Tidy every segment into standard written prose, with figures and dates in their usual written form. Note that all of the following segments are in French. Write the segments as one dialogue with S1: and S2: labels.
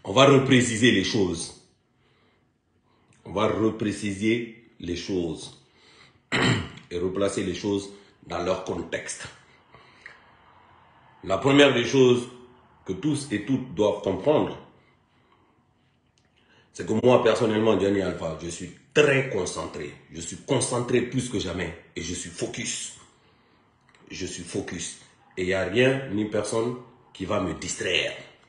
S1: On va repréciser les choses. On va repréciser les choses et replacer les choses dans leur contexte. La première des choses que tous et toutes doivent comprendre, c'est que moi, personnellement, Johnny Alpha, je suis très concentré. Je suis concentré plus que jamais et je suis focus. Je suis focus. Et il n'y a rien ni personne qui va me distraire.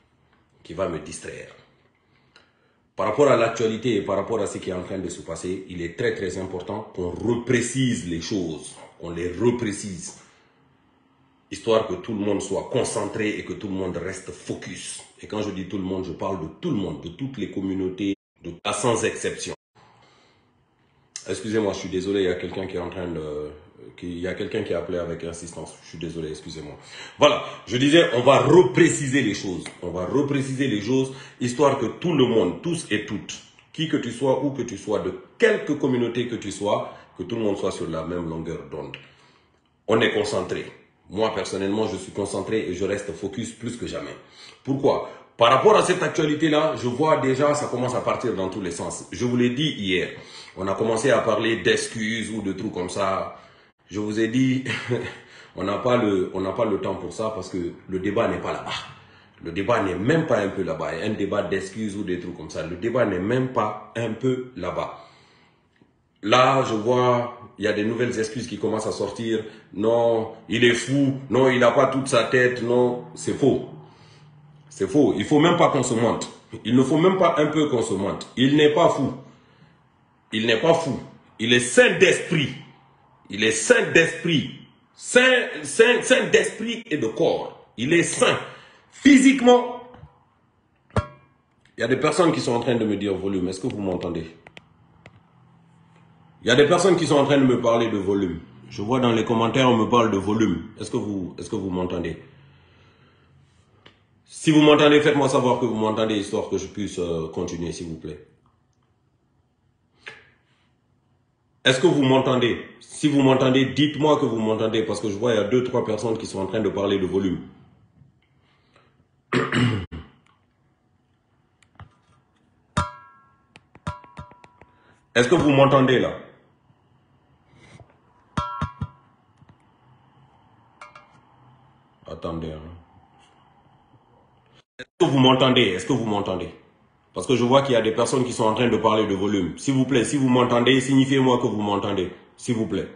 S1: Par rapport à l'actualité et par rapport à ce qui est en train de se passer, il est très très important qu'on reprécise les choses, qu'on les reprécise, histoire que tout le monde soit concentré et que tout le monde reste focus. Et quand je dis tout le monde, je parle de tout le monde, de toutes les communautés, sans exception. Excusez-moi, je suis désolé, il y a quelqu'un qui est en train de... Il y a quelqu'un qui a appelé avec insistance. Je suis désolé, excusez-moi. Voilà, je disais, on va repréciser les choses. On va repréciser les choses, histoire que tout le monde, tous et toutes, qui que tu sois, où que tu sois, de quelque communauté que tu sois, que tout le monde soit sur la même longueur d'onde. On est concentré. Moi, personnellement, je suis concentré et je reste focus plus que jamais. Pourquoi? Par rapport à cette actualité-là, je vois déjà, ça commence à partir dans tous les sens. Je vous l'ai dit hier, on a commencé à parler d'excuses ou de trucs comme ça. Je vous ai dit, on n'a pas le temps pour ça parce que le débat n'est pas là-bas. Le débat n'est même pas un peu là-bas. Un débat d'excuses ou des trucs comme ça. Le débat n'est même pas un peu là-bas. Là, je vois, il y a des nouvelles excuses qui commencent à sortir. Non, il est fou. Non, il n'a pas toute sa tête. Non, c'est faux. C'est faux. Il ne faut même pas qu'on se mente. Il ne faut même pas un peu qu'on se mente. Il n'est pas fou. Il n'est pas fou. Il est saint d'esprit. Il est saint d'esprit. Saint d'esprit et de corps. Il est saint. Physiquement, il y a des personnes qui sont en train de me dire volume. Est-ce que vous m'entendez? Il y a des personnes qui sont en train de me parler de volume. Je vois dans les commentaires, on me parle de volume. Est-ce que vous m'entendez? Si vous m'entendez, faites-moi savoir que vous m'entendez, histoire que je puisse continuer, s'il vous plaît. Est-ce que vous m'entendez? Si vous m'entendez, dites-moi que vous m'entendez, parce que je vois il y a 2-3 personnes qui sont en train de parler de volume. Est-ce que vous m'entendez là? Attendez. Hein. Est-ce que vous m'entendez? Est-ce que vous m'entendez? Parce que je vois qu'il y a des personnes qui sont en train de parler de volume. S'il vous plaît, si vous m'entendez, signifiez-moi que vous m'entendez. S'il vous plaît.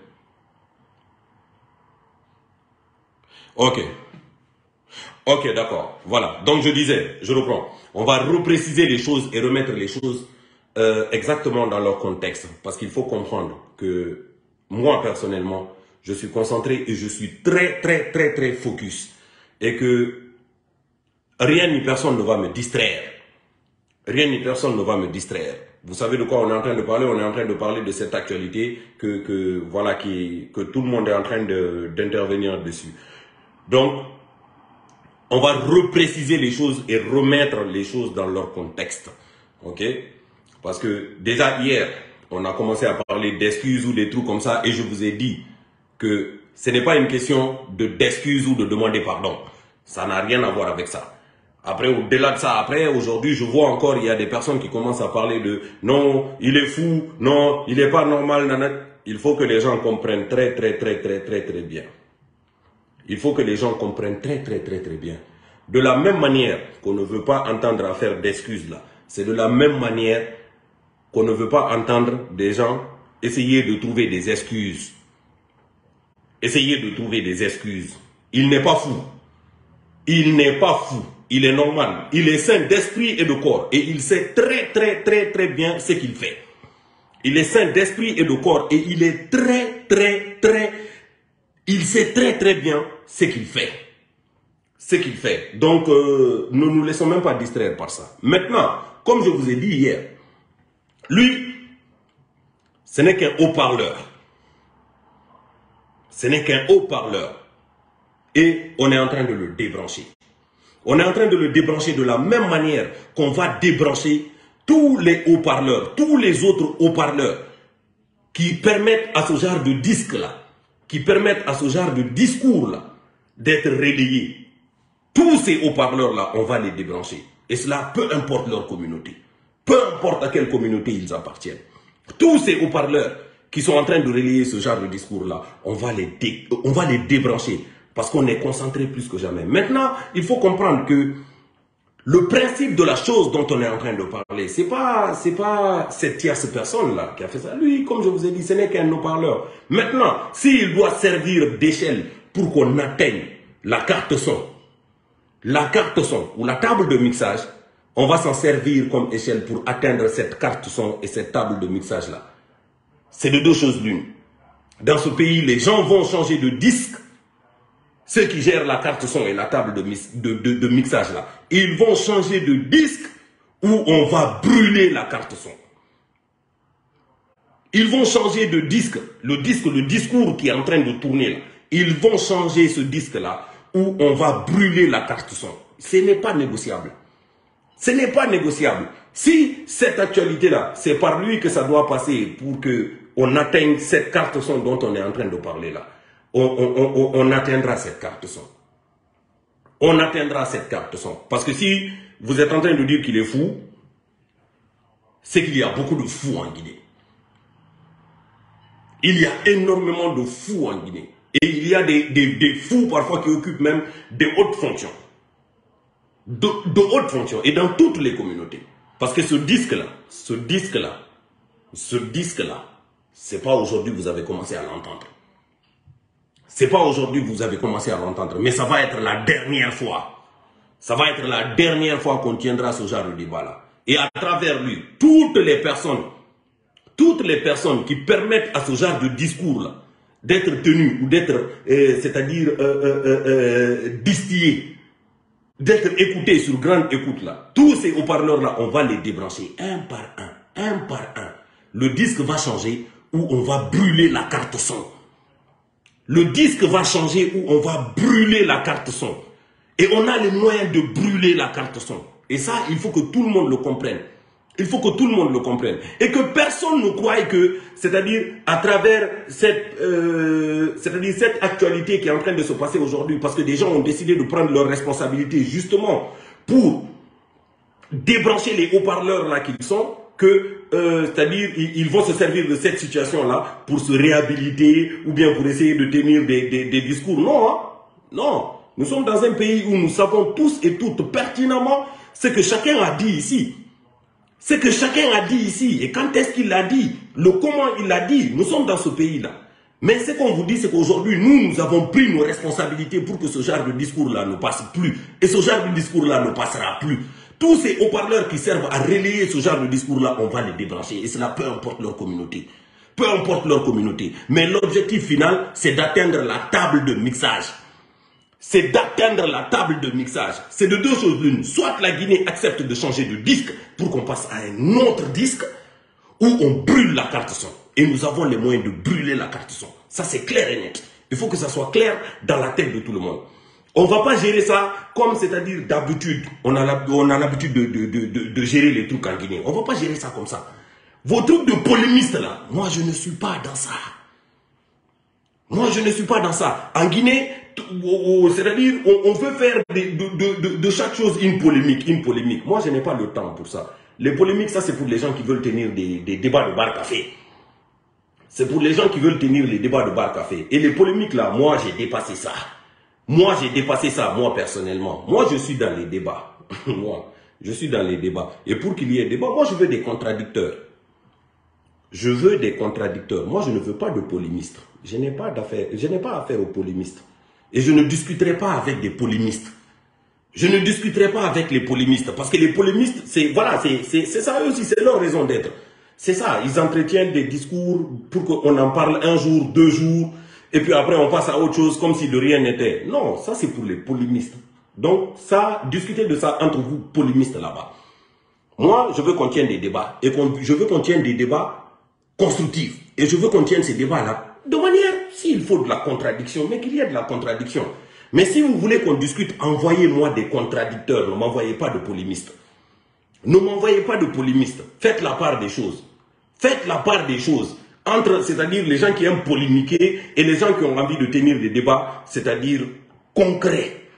S1: Ok. Ok, d'accord. Voilà. Donc je disais, je reprends. On va repréciser les choses et remettre les choses exactement dans leur contexte. Parce qu'il faut comprendre que moi, personnellement, je suis concentré et je suis très focus. Et que rien ni personne ne va me distraire. Rien ni personne ne va me distraire. Vous savez de quoi on est en train de parler? On est en train de parler de cette actualité que tout le monde est en train d'intervenir dessus. Donc, on va repréciser les choses et remettre les choses dans leur contexte. Ok? Parce que déjà hier, on a commencé à parler d'excuses ou des trucs comme ça et je vous ai dit que ce n'est pas une question d'excuses ou de demander pardon. Ça n'a rien à voir avec ça. Après, au-delà de ça, aujourd'hui, je vois encore, il y a des personnes qui commencent à parler de non, il est fou, non, il n'est pas normal, nanana. Il faut que les gens comprennent très bien. Il faut que les gens comprennent très bien. De la même manière qu'on ne veut pas entendre à faire d'excuses là, c'est de la même manière qu'on ne veut pas entendre des gens essayer de trouver des excuses. Essayez de trouver des excuses. Il n'est pas fou. Il n'est pas fou. Il est normal. Il est saint d'esprit et de corps. Et il sait très bien ce qu'il fait. Il est saint d'esprit et de corps. Et il est il sait très bien ce qu'il fait. Ce qu'il fait. Donc, ne nous laissons même pas distraire par ça. Maintenant, comme je vous ai dit hier, lui, ce n'est qu'un haut-parleur. Ce n'est qu'un haut-parleur. Et on est en train de le débrancher. On est en train de le débrancher de la même manière qu'on va débrancher tous les haut-parleurs, tous les autres haut-parleurs qui permettent à ce genre de disque-là, qui permettent à ce genre de discours-là d'être relayés. Tous ces haut-parleurs-là, on va les débrancher. Et cela, peu importe leur communauté. Peu importe à quelle communauté ils appartiennent. Tous ces haut-parleurs qui sont en train de relayer ce genre de discours-là, on va les débrancher. Parce qu'on est concentré plus que jamais. Maintenant, il faut comprendre que le principe de la chose dont on est en train de parler, c'est pas cette tierce personne-là qui a fait ça. Lui, comme je vous ai dit, ce n'est qu'un haut-parleur. Maintenant, s'il doit servir d'échelle pour qu'on atteigne la carte son ou la table de mixage, on va s'en servir comme échelle pour atteindre cette carte son et cette table de mixage-là. C'est de deux choses l'une. Dans ce pays, les gens vont changer de disque. Ceux qui gèrent la carte son et la table de mixage là, ils vont changer de disque où on va brûler la carte son. Ils vont changer de disque, le discours qui est en train de tourner là. Ils vont changer ce disque là où on va brûler la carte son. Ce n'est pas négociable. Ce n'est pas négociable. Si cette actualité là, c'est par lui que ça doit passer pour qu'on atteigne cette carte son dont on est en train de parler là. On atteindra cette carte son. On atteindra cette carte son. Parce que si vous êtes en train de dire qu'il est fou, c'est qu'il y a beaucoup de fous en Guinée. Il y a énormément de fous en Guinée. Et il y a des fous parfois qui occupent même des hautes fonctions. De hautes fonctions. Et dans toutes les communautés. Parce que ce disque-là, c'est pas aujourd'hui que vous avez commencé à l'entendre. C'est pas aujourd'hui que vous avez commencé à l'entendre, mais ça va être la dernière fois. Ça va être la dernière fois qu'on tiendra ce genre de débat-là. Et à travers lui, toutes les personnes qui permettent à ce genre de discours-là d'être tenues ou d'être, c'est-à-dire distillées, d'être écoutées sur grande écoute-là, tous ces haut-parleurs-là, on va les débrancher un par un. Le disque va changer ou on va brûler la carte son. Le disque va changer où on va brûler la carte son. Et on a les moyens de brûler la carte son. Et ça, il faut que tout le monde le comprenne. Il faut que tout le monde le comprenne. Et que personne ne croie que, c'est-à-dire à travers cette actualité qui est en train de se passer aujourd'hui, parce que des gens ont décidé de prendre leurs responsabilités justement pour débrancher les haut-parleurs là qu'ils sont, c'est-à-dire ils vont se servir de cette situation-là pour se réhabiliter ou bien pour essayer de tenir des discours. Non, hein? Non. Nous sommes dans un pays où nous savons tous et toutes pertinemment ce que chacun a dit ici. Ce que chacun a dit ici. Et quand est-ce qu'il l'a dit? Le comment il l'a dit. Nous sommes dans ce pays-là. Mais ce qu'on vous dit, c'est qu'aujourd'hui, nous avons pris nos responsabilités pour que ce genre de discours-là ne passe plus. Et ce genre de discours-là ne passera plus. Tous ces haut-parleurs qui servent à relayer ce genre de discours-là, on va les débrancher. Et cela, peu importe leur communauté. Peu importe leur communauté. Mais l'objectif final, c'est d'atteindre la table de mixage. C'est d'atteindre la table de mixage. C'est de deux choses l'une. Soit la Guinée accepte de changer de disque pour qu'on passe à un autre disque, ou on brûle la carte son. Et nous avons les moyens de brûler la carte son. Ça, c'est clair et net. Il faut que ça soit clair dans la tête de tout le monde. On ne va pas gérer ça comme, c'est-à-dire d'habitude. On a l'habitude de gérer les trucs en Guinée. On ne va pas gérer ça comme ça. Vos trucs de polémistes là, moi je ne suis pas dans ça. Moi je ne suis pas dans ça. En Guinée, c'est-à-dire on veut faire de chaque chose une polémique. Moi je n'ai pas le temps pour ça. Les polémiques, ça c'est pour les gens qui veulent tenir des débats de bar café. C'est pour les gens qui veulent tenir les débats de bar café. Et les polémiques là, moi j'ai dépassé ça. Moi, j'ai dépassé ça, moi, personnellement. Moi, je suis dans les débats. Moi, je suis dans les débats. Et pour qu'il y ait débat, moi, je veux des contradicteurs. Je veux des contradicteurs. Moi, je ne veux pas de polémistes. Je n'ai pas affaire aux polémistes. Et je ne discuterai pas avec des polémistes. Je ne discuterai pas avec les polémistes. Parce que les polémistes, c'est ça aussi, c'est leur raison d'être. C'est ça, ils entretiennent des discours pour qu'on en parle un jour, 2 jours. Et puis après, on passe à autre chose comme si de rien n'était. Non, ça c'est pour les polémistes. Donc, ça, discutez de ça entre vous, polémistes là-bas. Moi, je veux qu'on tienne des débats. Et je veux qu'on tienne des débats constructifs. Et je veux qu'on tienne ces débats-là de manière, s'il faut de la contradiction, mais qu'il y ait de la contradiction. Mais si vous voulez qu'on discute, envoyez-moi des contradicteurs. Ne m'envoyez pas de polémistes. Ne m'envoyez pas de polémistes. Faites la part des choses. Faites la part des choses. Entre, c'est-à-dire les gens qui aiment polémiquer et les gens qui ont envie de tenir des débats, c'est-à-dire concrets.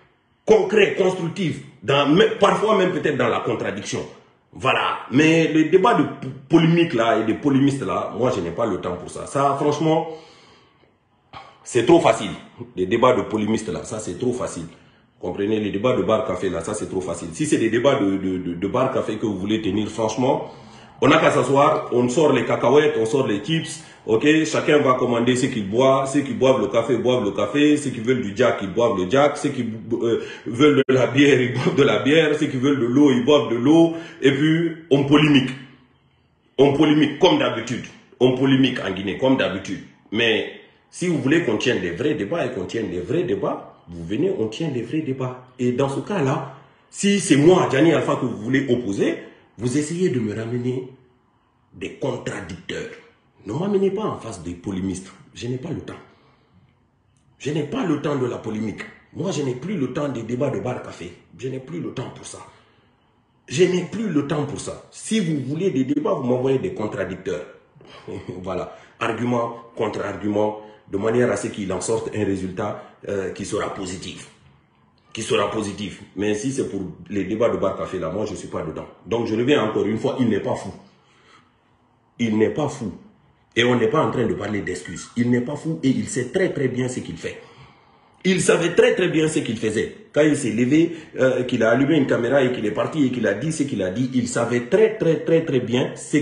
S1: concret, constructif, parfois même peut-être dans la contradiction. Voilà. Mais les débats de polémique là et de polémistes là, moi je n'ai pas le temps pour ça. Ça, franchement, c'est trop facile. Les débats de polémistes là, ça c'est trop facile. Comprenez, les débats de bar-café là, ça c'est trop facile. Si c'est des débats de bar-café que vous voulez tenir, franchement, on n'a qu'à s'asseoir, on sort les cacahuètes, on sort les chips, ok, chacun va commander ce qu'il boit, ceux qui boivent le café boivent le café, ceux qui veulent du jack, ils boivent le jack, ceux qui veulent de la bière, ils boivent de la bière, ceux qui veulent de l'eau, ils boivent de l'eau, et puis on polémique. On polémique comme d'habitude. On polémique en Guinée comme d'habitude. Mais si vous voulez qu'on tienne des vrais débats et qu'on tienne des vrais débats, vous venez, on tient des vrais débats. Et dans ce cas-là, si c'est moi, Gianni Alpha, que vous voulez opposer, vous essayez de me ramener des contradicteurs. Ne m'amenez pas en face des polémistes. Je n'ai pas le temps. Je n'ai pas le temps de la polémique. Moi, je n'ai plus le temps des débats de bar-café. Je n'ai plus le temps pour ça. Je n'ai plus le temps pour ça. Si vous voulez des débats, vous m'envoyez des contradicteurs. Voilà. Argument contre argument, de manière à ce qu'il en sorte un résultat qui sera positif. Qui sera positif. Mais si c'est pour les débats de bar-café, là, moi, je ne suis pas dedans. Donc, je reviens encore une fois, il n'est pas fou. Il n'est pas fou. Et on n'est pas en train de parler d'excuses. Il n'est pas fou et il sait très très bien ce qu'il fait. Il savait très très bien ce qu'il faisait. Quand il s'est levé, qu'il a allumé une caméra et qu'il est parti et qu'il a dit ce qu'il a dit, il savait très très très très bien ce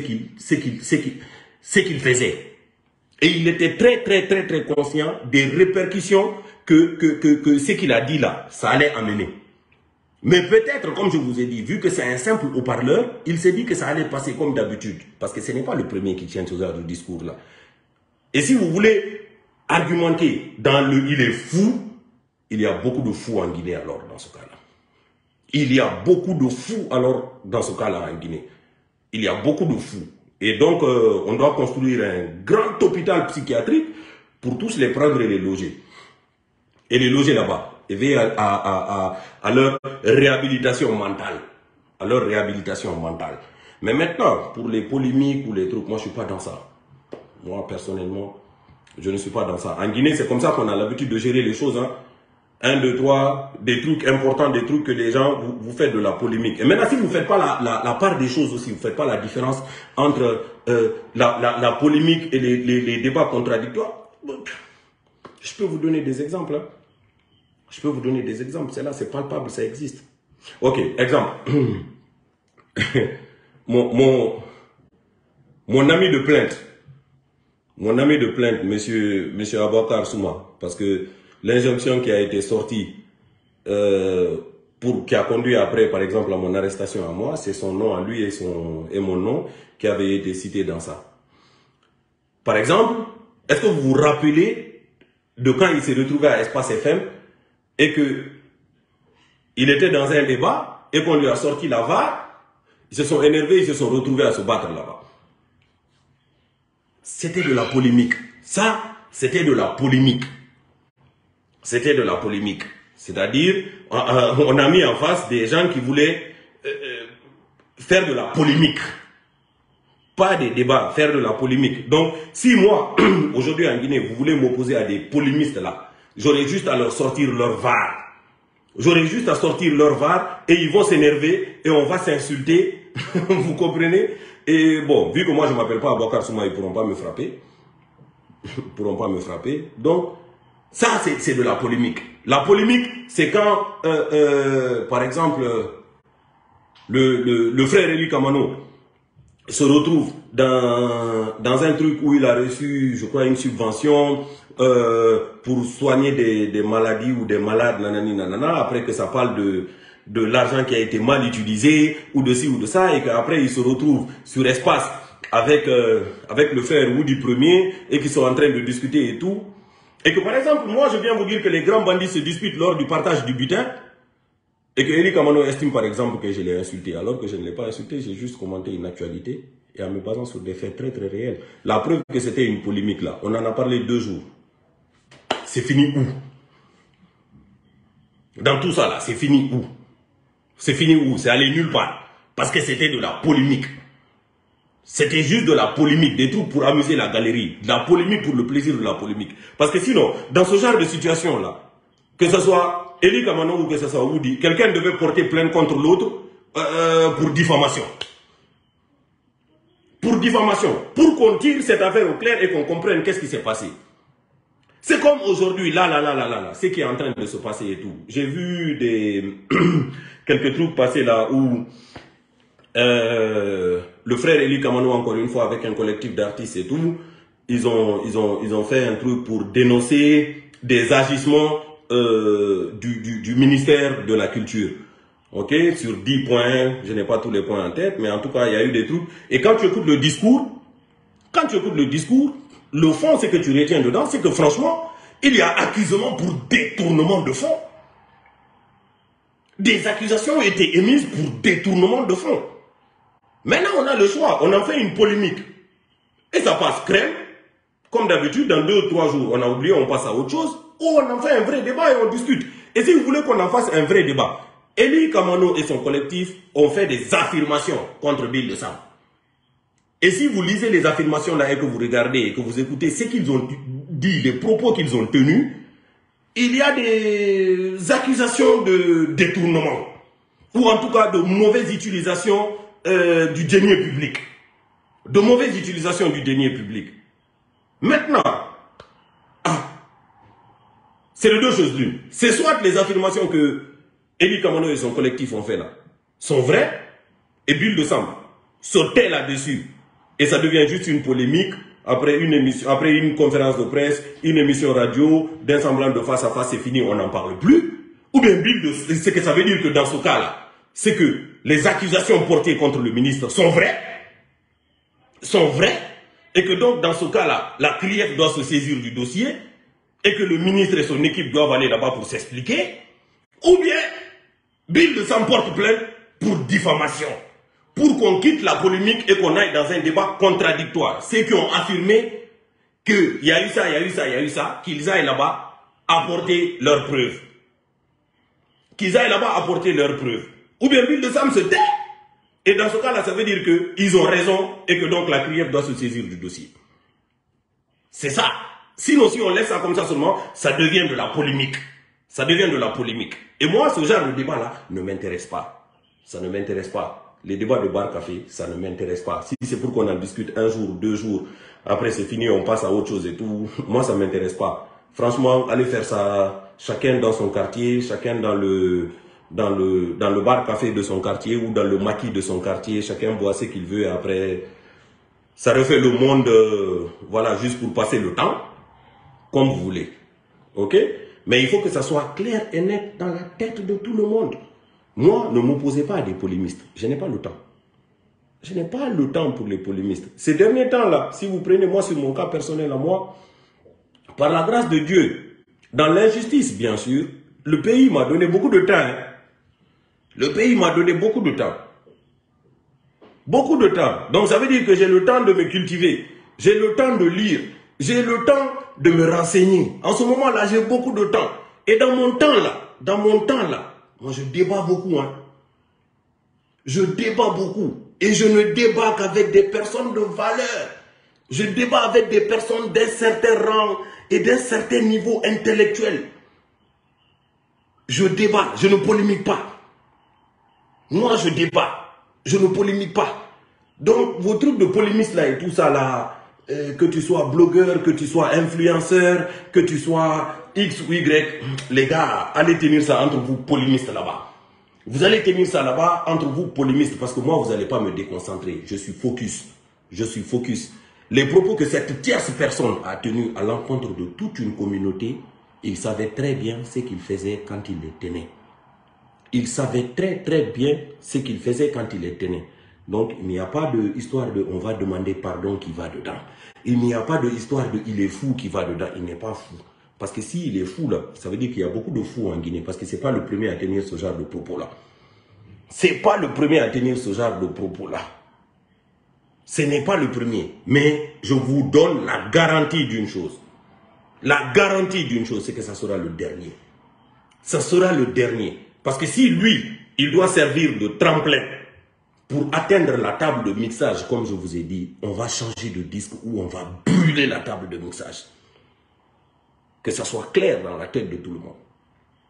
S1: qu'il faisait. Et il était très très très très conscient des répercussions que ce qu'il a dit là, ça allait amener. Mais peut-être, comme je vous ai dit, vu que c'est un simple haut-parleur, il s'est dit que ça allait passer comme d'habitude. Parce que ce n'est pas le premier qui tient ce genre de discours-là. Et si vous voulez argumenter dans le « il est fou », il y a beaucoup de fous en Guinée alors dans ce cas-là. Il y a beaucoup de fous alors dans ce cas-là en Guinée. Il y a beaucoup de fous. Et donc, on doit construire un grand hôpital psychiatrique pour tous les prendre et les loger. Et les loger là-bas. Et veiller à leur réhabilitation mentale. À leur réhabilitation mentale. Mais maintenant, pour les polémiques ou les trucs, moi je ne suis pas dans ça. Moi, personnellement, je ne suis pas dans ça. En Guinée, c'est comme ça qu'on a l'habitude de gérer les choses. Hein. 1, 2, 3, des trucs importants, des trucs que les gens, vous faites de la polémique. Et maintenant, si vous ne faites pas la part des choses aussi, vous ne faites pas la différence entre la polémique et les débats contradictoires, je peux vous donner des exemples. Hein. Je peux vous donner des exemples. C'est là, c'est palpable, ça existe. Ok, exemple. mon ami de plainte. Mon ami de plainte, monsieur Abakar Souma, parce que l'injonction qui a été sortie, qui a conduit après, par exemple, à mon arrestation à moi, c'est son nom à lui et mon nom qui avait été cité dans ça. Par exemple, est-ce que vous vous rappelez de quand il s'est retrouvé à Espace FM et que il était dans un débat et qu'on lui a sorti la VAR, ils se sont énervés, ils se sont retrouvés à se battre là-bas. C'était de la polémique. Ça, c'était de la polémique. C'était de la polémique. C'est-à-dire, on a mis en face des gens qui voulaient faire de la polémique. Pas des débats, faire de la polémique. Donc, si moi, aujourd'hui en Guinée, vous voulez m'opposer à des polémistes là, j'aurais juste à leur sortir leur VAR. J'aurais juste à sortir leur VAR et ils vont s'énerver et on va s'insulter. Vous comprenez? Et bon, vu que moi je ne m'appelle pas Abakar Souma, ils ne pourront pas me frapper. Ils ne pourront pas me frapper. Donc, ça c'est de la polémique. La polémique, c'est quand, par exemple, le frère Eli Kamano se retrouve dans un truc où il a reçu, je crois, une subvention pour soigner des maladies ou des malades, nanani, nanana, après que ça parle de l'argent qui a été mal utilisé, ou de ci ou de ça, et qu'après il se retrouve sur Espace avec le frère Woody Premier, et qu'ils sont en train de discuter et tout. Et que par exemple, moi je viens vous dire que les grands bandits se disputent lors du partage du butin, et que Eli Kamano estime par exemple que je l'ai insulté, alors que je ne l'ai pas insulté, j'ai juste commenté une actualité, et en me basant sur des faits très très réels. La preuve que c'était une polémique là, on en a parlé 2 jours. C'est fini où? Dans tout ça là, c'est fini où? C'est fini où? C'est allé nulle part. Parce que c'était de la polémique. C'était juste de la polémique, des trucs pour amuser la galerie. De la polémique pour le plaisir de la polémique. Parce que sinon, dans ce genre de situation là, que ce soit Eli Kamano ou que ce soit Woody, quelqu'un devait porter plainte contre l'autre pour diffamation. Pour diffamation. Pour qu'on tire cette affaire au clair et qu'on comprenne qu'est-ce qui s'est passé. C'est comme aujourd'hui, là, ce qui est en train de se passer et tout. J'ai vu quelques trucs passer là où le frère Eli Kamano, encore une fois, avec un collectif d'artistes et tout, ils ont fait un truc pour dénoncer des agissements du ministère de la Culture. Ok, sur 10 points, je n'ai pas tous les points en tête, mais en tout cas, il y a eu des trucs. Et quand tu écoutes le discours, le fond, ce que tu retiens dedans, c'est que franchement, il y a accusation pour détournement de fonds. Des accusations ont été émises pour détournement de fonds. Maintenant, on a le choix, on en fait une polémique. Et ça passe crème. Comme d'habitude, dans 2 ou 3 jours, on a oublié, on passe à autre chose. Ou on en fait un vrai débat et on discute. Et si vous voulez qu'on en fasse un vrai débat, Eli Kamano et son collectif ont fait des affirmations contre Bill de Sam. Et si vous lisez les affirmations là et que vous regardez et que vous écoutez ce qu'ils ont dit, les propos qu'ils ont tenus, il y a des accusations de détournement. Ou en tout cas de mauvaise utilisation du denier public. De mauvaise utilisation du denier public. Maintenant, c'est les deux choses l'une. C'est soit les affirmations que Eli Kamano et son collectif ont fait là sont vraies, et Bill de Sam sautait là-dessus. Et ça devient juste une polémique après une émission, après une conférence de presse, une émission radio, d'un semblant de face à face, c'est fini, on n'en parle plus. Ou bien Bill de, ce que ça veut dire que dans ce cas-là, c'est que les accusations portées contre le ministre sont vraies, et que donc dans ce cas-là, la CRIEF doit se saisir du dossier, et que le ministre et son équipe doivent aller là-bas pour s'expliquer, ou bien Bill de Sam porte plainte pour diffamation, pour qu'on quitte la polémique et qu'on aille dans un débat contradictoire. Ceux qui ont affirmé qu'il y a eu ça, il y a eu ça, il y a eu ça, qu'ils aillent là-bas apporter leurs preuves. Qu'ils aillent là-bas apporter leurs preuves. Ou bien Bill de Sam se tait. Et dans ce cas-là, ça veut dire qu'ils ont raison et que donc la CRIEF doit se saisir du dossier. C'est ça. Sinon, si on laisse ça comme ça seulement, ça devient de la polémique. Ça devient de la polémique. Et moi, ce genre de débat-là ne m'intéresse pas. Ça ne m'intéresse pas. Les débats de bar café, ça ne m'intéresse pas. Si c'est pour qu'on en discute 1 jour, 2 jours, après c'est fini, on passe à autre chose et tout, moi ça ne m'intéresse pas. Franchement, allez faire ça, chacun dans son quartier, chacun dans le bar café de son quartier ou dans le maquis de son quartier, chacun boit ce qu'il veut et après, ça refait le monde, voilà, juste pour passer le temps, comme vous voulez. Ok? Mais il faut que ça soit clair et net dans la tête de tout le monde. Moi, ne m'opposez pas à des polémistes. Je n'ai pas le temps. Je n'ai pas le temps pour les polémistes. Ces derniers temps-là, si vous prenez moi sur mon cas personnel à moi, par la grâce de Dieu, dans l'injustice bien sûr, le pays m'a donné beaucoup de temps. Hein. Le pays m'a donné beaucoup de temps. Beaucoup de temps. Donc ça veut dire que j'ai le temps de me cultiver. J'ai le temps de lire. J'ai le temps de me renseigner. En ce moment-là, j'ai beaucoup de temps. Et dans mon temps là, moi je débat beaucoup. Hein. Je débat beaucoup. Et je ne débat qu'avec des personnes de valeur. Je débat avec des personnes d'un certain rang et d'un certain niveau intellectuel. Je débat, je ne polémique pas. Moi je débat, je ne polémique pas. Donc vos trucs de polémiste là et tout ça là, que tu sois blogueur, que tu sois influenceur, que tu sois X ou Y, les gars, allez tenir ça entre vous polémistes là-bas. Vous allez tenir ça là-bas entre vous polémistes parce que moi vous n'allez pas me déconcentrer. Je suis focus. Je suis focus. Les propos que cette tierce personne a tenus à l'encontre de toute une communauté, il savait très bien ce qu'il faisait quand il les tenait. Il savait très bien ce qu'il faisait quand il les tenait. Donc il n'y a pas d'histoire de on va demander pardon qui va dedans. Il n'y a pas d'histoire de il est fou qui va dedans. Il n'est pas fou. Parce que s'il est fou là, ça veut dire qu'il y a beaucoup de fous en Guinée. Parce que ce n'est pas le premier à tenir ce genre de propos là. Ce n'est pas le premier à tenir ce genre de propos là. Ce n'est pas le premier. Mais je vous donne la garantie d'une chose. La garantie d'une chose, c'est que ça sera le dernier. Ça sera le dernier. Parce que si lui, il doit servir de tremplin pour atteindre la table de mixage, comme je vous ai dit, on va changer de disque ou on va brûler la table de mixage. Que ça soit clair dans la tête de tout le monde.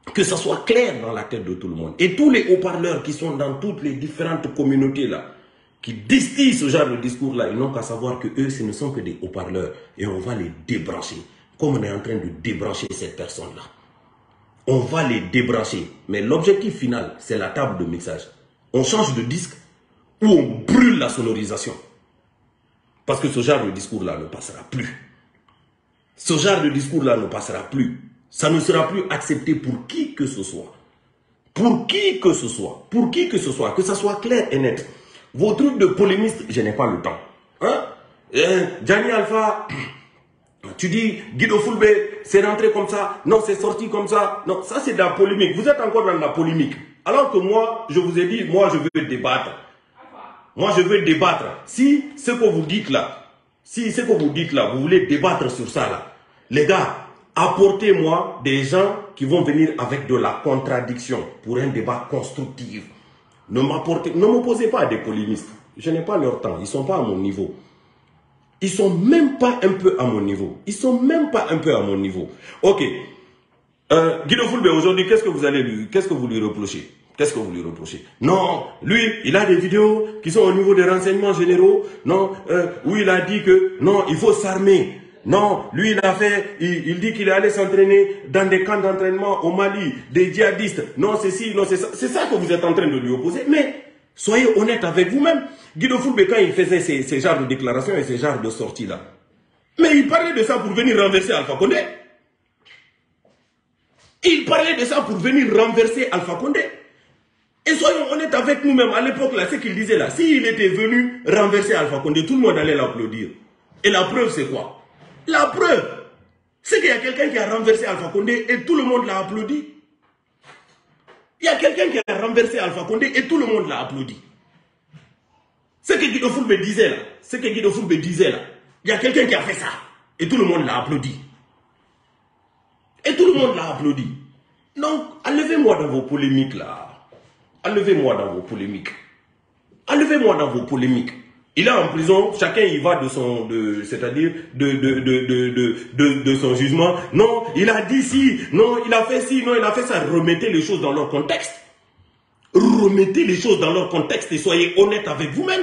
S1: Que ça soit clair dans la tête de tout le monde. Et tous les haut-parleurs qui sont dans toutes les différentes communautés là, qui distillent ce genre de discours là, ils n'ont qu'à savoir que eux, ce ne sont que des haut-parleurs. Et on va les débrancher. Comme on est en train de débrancher cette personne-là. On va les débrancher. Mais l'objectif final, c'est la table de mixage. On change de disque ou on brûle la sonorisation. Parce que ce genre de discours-là ne passera plus. Ce genre de discours-là ne passera plus. Ça ne sera plus accepté pour qui que ce soit. Pour qui que ce soit. Pour qui que ce soit. Que ça soit clair et net. Vos trucs de polémiste, je n'ai pas le temps. Hein? Gianni Alpha, tu dis Guido Fulbe, c'est rentré comme ça. Non, c'est sorti comme ça. Non, ça c'est de la polémique. Vous êtes encore dans la polémique. Alors que moi, je vous ai dit, moi je veux débattre. Moi je veux débattre. Si ce que vous dites là, vous voulez débattre sur ça là, les gars, apportez-moi des gens qui vont venir avec de la contradiction pour un débat constructif. Ne m'opposez pas à des polémistes. Je n'ai pas leur temps. Ils ne sont pas à mon niveau. Ils ne sont même pas un peu à mon niveau. Ils ne sont même pas un peu à mon niveau. Ok. Guido Fulbe, aujourd'hui, qu'est-ce que vous lui reprochez? Qu'est-ce que vous lui reprochez? Non, lui, il a des vidéos qui sont au niveau des renseignements généraux. Non, où il a dit que non, il faut s'armer. Non, lui, il dit qu'il est allé s'entraîner dans des camps d'entraînement au Mali, des djihadistes. Non, c'est ci, non, c'est ça. C'est ça que vous êtes en train de lui opposer. Mais soyez honnête avec vous-même. Guido Fulbe, quand il faisait ces genres de déclarations et ces genres de sorties-là, mais il parlait de ça pour venir renverser Alpha Condé. Il parlait de ça pour venir renverser Alpha Condé. Et soyons honnêtes avec nous-mêmes, à l'époque, là, ce qu'il disait là, s'il était venu renverser Alpha Condé, tout le monde allait l'applaudir. Et la preuve, c'est quoi? La preuve, c'est qu'il y a quelqu'un qui a renversé Alpha Condé et tout le monde l'a applaudi. Il y a quelqu'un qui a renversé Alpha Condé et tout le monde l'a applaudi. Ce que Guido Fulbe disait là, il y a quelqu'un qui a fait ça et tout le monde l'a applaudi. Et tout le monde l'a applaudi. Donc, enlevez-moi dans vos polémiques là. Enlevez-moi dans vos polémiques. Enlevez-moi dans vos polémiques. Il est en prison, chacun y va de son, c'est-à-dire de son jugement. Non, il a dit ci, non, il a fait ci, non, il a fait ça. Remettez les choses dans leur contexte. Remettez les choses dans leur contexte et soyez honnête avec vous-même.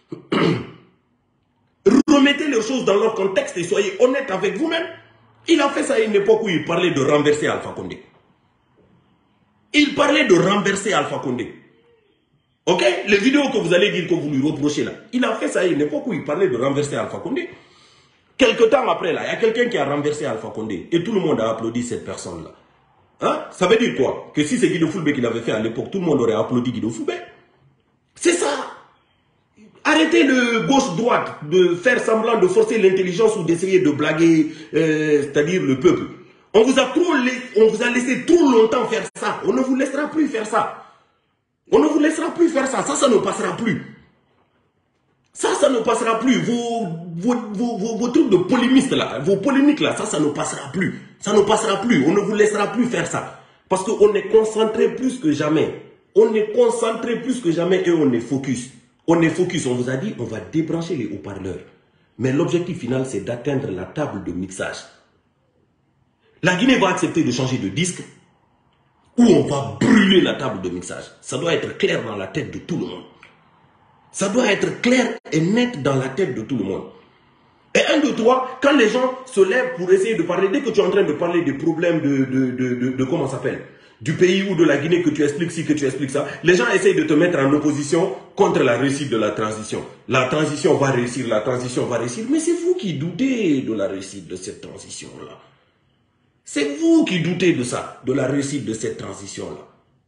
S1: Remettez les choses dans leur contexte et soyez honnête avec vous-même. Il a fait ça à une époque où il parlait de renverser Alpha Condé. Il parlait de renverser Alpha Condé. Ok? Les vidéos que vous allez dire que vous lui reprochez là. Il a fait ça à une époque où il parlait de renverser Alpha Condé. Quelque temps après là, il y a quelqu'un qui a renversé Alpha Condé. Et tout le monde a applaudi cette personne-là. Hein? Ça veut dire quoi? Que si c'est Guido Fulbe qui l'avait fait à l'époque, tout le monde aurait applaudi Guido Fulbe. C'est ça. Arrêtez le gauche-droite de faire semblant de forcer l'intelligence ou d'essayer de blaguer, c'est-à-dire le peuple. On vous a laissé trop longtemps faire ça. On ne vous laissera plus faire ça. On ne vous laissera plus faire ça. Ça ne passera plus. Ça ne passera plus. Vos trucs de polémistes là, vos polémiques là, ça ne passera plus. Ça ne passera plus. On ne vous laissera plus faire ça. Parce qu'on est concentré plus que jamais. On est concentré plus que jamais et on est focus. On est focus. On vous a dit, on va débrancher les haut-parleurs. Mais l'objectif final, c'est d'atteindre la table de mixage. La Guinée va accepter de changer de disque ou on va brûler la table de mixage. Ça doit être clair dans la tête de tout le monde. Ça doit être clair et net dans la tête de tout le monde. Et 1, 2, 3, quand les gens se lèvent pour essayer de parler, dès que tu es en train de parler des problèmes de comment ça s'appelle, du pays ou de la Guinée, que tu expliques ci, que tu expliques ça, les gens essayent de te mettre en opposition contre la réussite de la transition. La transition va réussir, la transition va réussir. Mais c'est vous qui doutez de la réussite de cette transition-là. C'est vous qui doutez de ça, de la réussite de cette transition-là.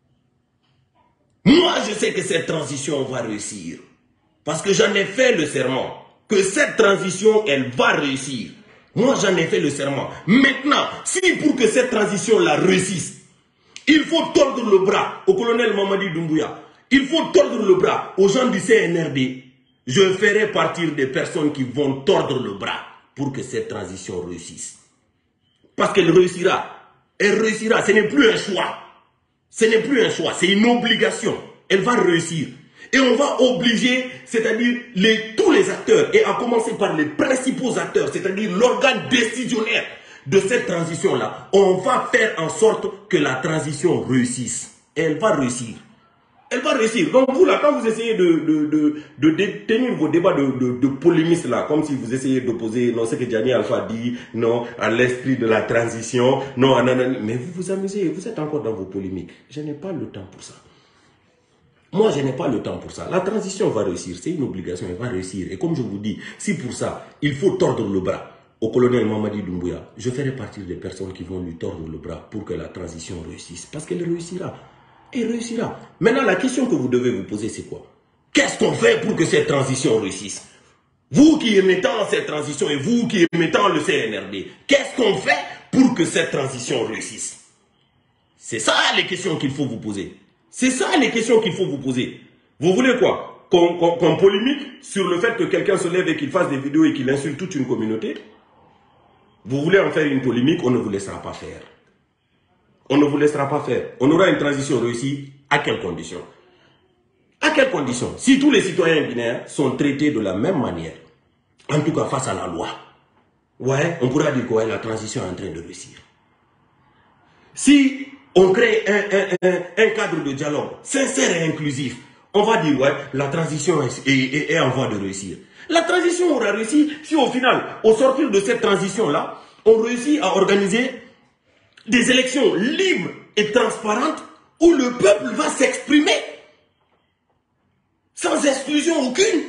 S1: Moi, je sais que cette transition va réussir. Parce que j'en ai fait le serment. Que cette transition, elle va réussir. Moi, j'en ai fait le serment. Maintenant, si pour que cette transition-là réussisse, il faut tordre le bras au colonel Mamadi Doumbouya. Il faut tordre le bras aux gens du CNRD. Je ferai partir des personnes qui vont tordre le bras pour que cette transition réussisse. Parce qu'elle réussira. Elle réussira. Ce n'est plus un choix. Ce n'est plus un choix. C'est une obligation. Elle va réussir. Et on va obliger, c'est-à-dire tous les acteurs, et à commencer par les principaux acteurs, c'est-à-dire l'organe décisionnaire de cette transition-là, on va faire en sorte que la transition réussisse. Et elle va réussir. Elle va réussir. Donc vous, là, quand vous essayez de tenir vos débats de polémistes, là, comme si vous essayez d'opposer, non, ce que Gianni Alpha dit, non, à l'esprit de la transition, non, mais vous vous amusez, vous êtes encore dans vos polémiques. Je n'ai pas le temps pour ça. Moi, je n'ai pas le temps pour ça. La transition va réussir. C'est une obligation, elle va réussir. Et comme je vous dis, si pour ça, il faut tordre le bras au colonel Mamadi Doumbouya, je ferai partie des personnes qui vont lui tordre le bras pour que la transition réussisse. Parce qu'elle réussira. Elle réussira. Maintenant, la question que vous devez vous poser, c'est quoi? Qu'est-ce qu'on fait pour que cette transition réussisse? Vous qui aimez tant cette transition et vous qui aimez tant le CNRD, qu'est-ce qu'on fait pour que cette transition réussisse? C'est ça les questions qu'il faut vous poser. C'est ça les questions qu'il faut vous poser. Vous voulez quoi? Qu'on polémique sur le fait que quelqu'un se lève et qu'il fasse des vidéos et qu'il insulte toute une communauté? Vous voulez en faire une polémique, on ne vous laissera pas faire. On ne vous laissera pas faire. On aura une transition réussie. À quelles conditions? À quelles conditions? Si tous les citoyens guinéens sont traités de la même manière, en tout cas face à la loi, ouais, on pourra dire que la transition est en train de réussir. Si on crée un cadre de dialogue sincère et inclusif, on va dire, ouais, la transition est en voie de réussir. La transition aura réussi si au final, au sortir de cette transition-là, on réussit à organiser des élections libres et transparentes où le peuple va s'exprimer sans exclusion aucune.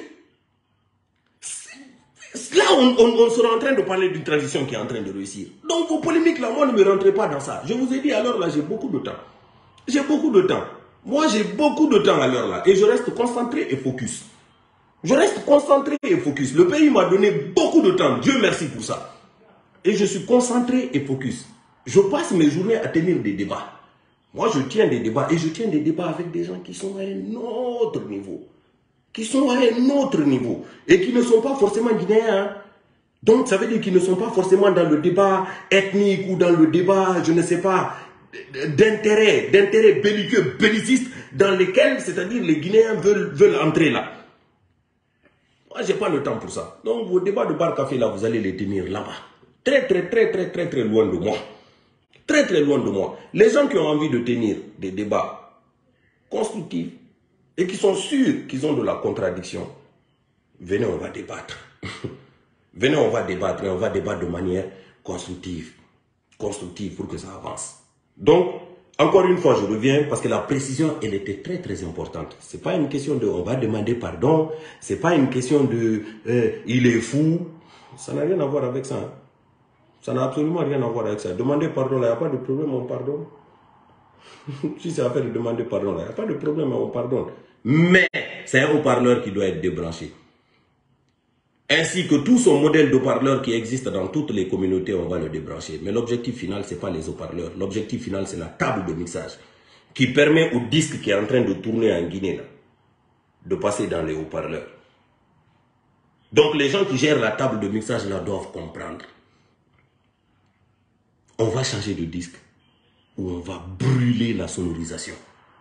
S1: Là, on sera en train de parler d'une transition qui est en train de réussir. Donc, vos polémiques, là, moi, ne me rentrez pas dans ça. Je vous ai dit, à l'heure là, j'ai beaucoup de temps. J'ai beaucoup de temps. Moi, j'ai beaucoup de temps à l'heure là. Et je reste concentré et focus. Je reste concentré et focus. Le pays m'a donné beaucoup de temps. Dieu merci pour ça. Et je suis concentré et focus. Je passe mes journées à tenir des débats. Moi, je tiens des débats. Et je tiens des débats avec des gens qui sont à un autre niveau. Qui sont à un autre niveau. Et qui ne sont pas forcément guinéens. Hein. Donc, ça veut dire qu'ils ne sont pas forcément dans le débat ethnique ou dans le débat, je ne sais pas, d'intérêt belliqueux, belliciste, dans lesquels, c'est-à-dire les Guinéens veulent entrer là. Moi, je n'ai pas le temps pour ça. Donc, vos débats de bar café, là, vous allez les tenir là-bas. Très loin de moi. Très loin de moi. Les gens qui ont envie de tenir des débats constructifs et qui sont sûrs qu'ils ont de la contradiction, venez, on va débattre. Venez, on va débattre et on va débattre de manière constructive pour que ça avance. Donc, encore une fois, je reviens parce que la précision, elle était très importante. Ce n'est pas une question de on va demander pardon, ce n'est pas une question de il est fou. Ça n'a rien à voir avec ça. Hein. Ça n'a absolument rien à voir avec ça. Demander pardon, là, il n'y a pas de problème, on pardonne. Si c'est affaire de demander pardon, là, il n'y a pas de problème, on pardonne. Mais c'est un haut-parleur qui doit être débranché. Ainsi que tout son modèle de haut-parleur qui existe dans toutes les communautés, on va le débrancher. Mais l'objectif final, ce n'est pas les haut-parleurs. L'objectif final, c'est la table de mixage qui permet au disque qui est en train de tourner en Guinée là, de passer dans les haut-parleurs. Donc les gens qui gèrent la table de mixage là doivent comprendre. On va changer de disque ou on va brûler la sonorisation.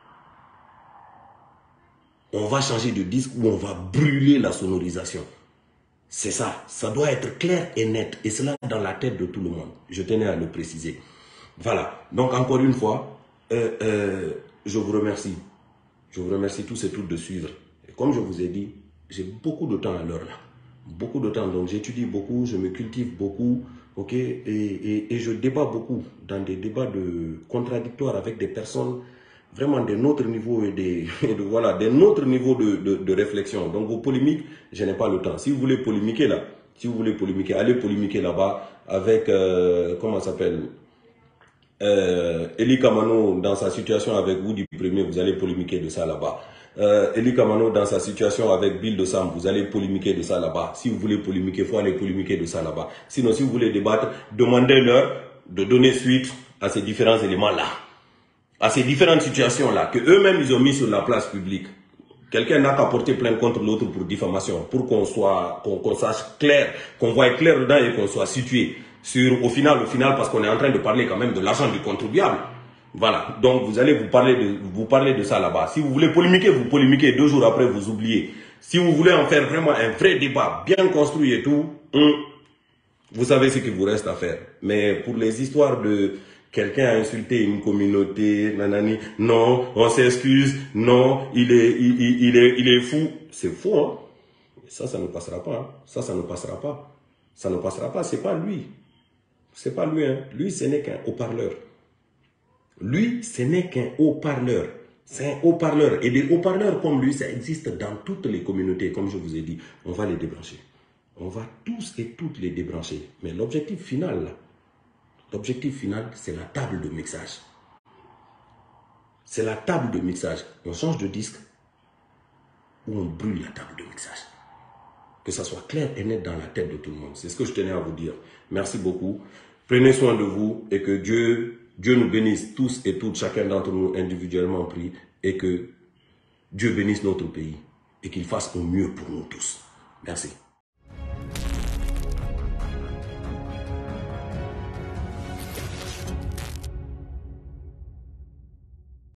S1: On va changer de disque ou on va brûler la sonorisation. C'est ça, ça doit être clair et net. Et cela dans la tête de tout le monde. Je tenais à le préciser. Voilà. Donc encore une fois, je vous remercie. Je vous remercie tous et toutes de suivre. Et comme je vous ai dit, j'ai beaucoup de temps à l'heure là. Beaucoup de temps. Donc j'étudie beaucoup, je me cultive beaucoup. Ok, et je débat beaucoup dans des débats contradictoires avec des personnes vraiment d'un autre niveau voilà, d'un autre niveau de réflexion. Donc vos polémiques, je n'ai pas le temps. Si vous voulez polémiquer là, allez polémiquer là-bas avec, comment ça s'appelle, Eli Kamano dans sa situation avec Woody Premier, vous allez polémiquer de ça là-bas. Eli Kamano dans sa situation avec Bill de Sam, vous allez polémiquer de ça là-bas. Si vous voulez polémiquer, il faut aller polémiquer de ça là-bas. Sinon, si vous voulez débattre, demandez-leur de donner suite à ces différents éléments-là. À ces différentes situations-là, que eux-mêmes ils ont mis sur la place publique. Quelqu'un n'a qu'à porter plainte contre l'autre pour diffamation, pour qu'on sache clair, qu'on voit clair dedans et qu'on soit situé sur, au final, parce qu'on est en train de parler quand même de l'argent du contribuable. Voilà. Donc, vous allez vous parler de ça là-bas. Si vous voulez polémiquer, vous polémiquez. 2 jours après, vous oubliez. Si vous voulez en faire vraiment un vrai débat, bien construit et tout, Vous savez ce qu'il vous reste à faire. Mais pour les histoires de quelqu'un a insulté une communauté, nanani, non, on s'excuse, non, il est fou. C'est fou, hein. Ça ne passera pas. Hein. Ça ne passera pas. Ça ne passera pas. C'est pas lui. C'est pas lui. Hein. Lui, ce n'est qu'un haut-parleur. Lui, ce n'est qu'un haut-parleur. C'est un haut-parleur. Et des haut-parleurs comme lui, ça existe dans toutes les communautés. Comme je vous ai dit, on va les débrancher. On va tous et toutes les débrancher. Mais l'objectif final, c'est la table de mixage. C'est la table de mixage. On change de disque ou on brûle la table de mixage. Que ça soit clair et net dans la tête de tout le monde. C'est ce que je tenais à vous dire. Merci beaucoup. Prenez soin de vous et que Dieu nous bénisse tous et toutes, chacun d'entre nous individuellement prie, et que Dieu bénisse notre pays et qu'il fasse au mieux pour nous tous. Merci.